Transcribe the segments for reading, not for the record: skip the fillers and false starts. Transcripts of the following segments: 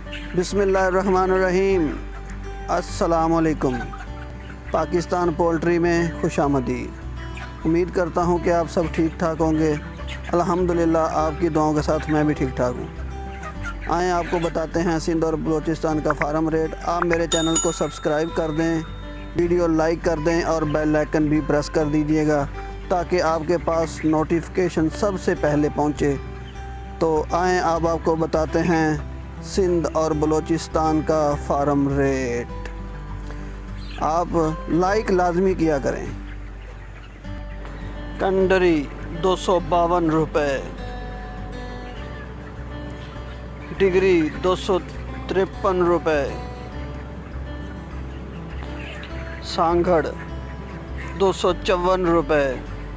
बिस्मिल्लाहिर्रहमानिर्रहीम। अस्सलामुअलैकुम। पाकिस्तान पोल्ट्री में खुशामदीद। उम्मीद करता हूँ कि आप सब ठीक ठाक होंगे। अल्हम्दुलिल्लाह आपकी दुआओं के साथ मैं भी ठीक ठाक हूँ। आएँ आपको बताते हैं सिंध और बलूचिस्तान का फार्म रेट। आप मेरे चैनल को सब्सक्राइब कर दें, वीडियो लाइक कर दें और बेल आइकन भी प्रेस कर दीजिएगा ताकि आपके पास नोटिफिकेशन सबसे पहले पहुँचे। तो आएँ अब आपको बताते हैं सिंध और बलूचिस्तान का फार्म रेट। आप लाइक लाजमी किया करें। कंडरी 252 रुपये, डिग्री 253 रुपये, सांगड़ 254 रुपये,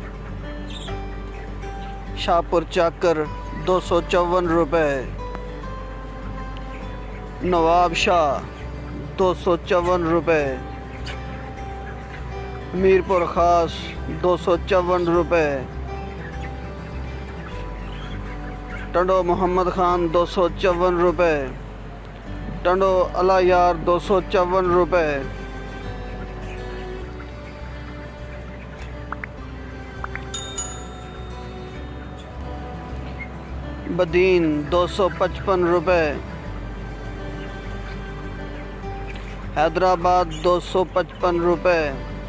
शाहपुर चाकर 254 रुपये, नवाब शाह 254 रुपये, मीरपुर ख़ास 254 रुपये, टंडो मोहम्मद खान 254 रुपये, टंडो अलायार 254 रुपये, बदीन 255 रुपये, हैदराबाद 255 रुपये,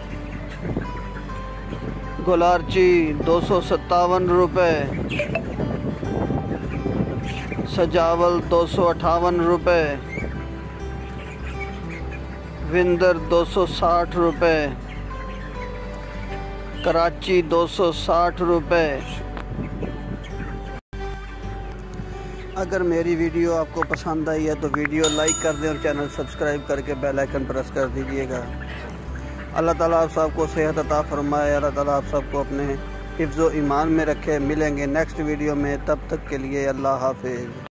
गुलारची 257 रुपये, सजावल 258 रुपये, विंदर 260 रुपये, कराची 260 रुपये। अगर मेरी वीडियो आपको पसंद आई है तो वीडियो लाइक कर दें और चैनल सब्सक्राइब करके बेल आइकन प्रेस कर दीजिएगा। अल्लाह ताला आप सबको सेहत अता फरमाए। अल्लाह ताला आप सबको अपने हिफ्ज़ व ईमान में रखे। मिलेंगे नेक्स्ट वीडियो में, तब तक के लिए अल्लाह हाफिज़।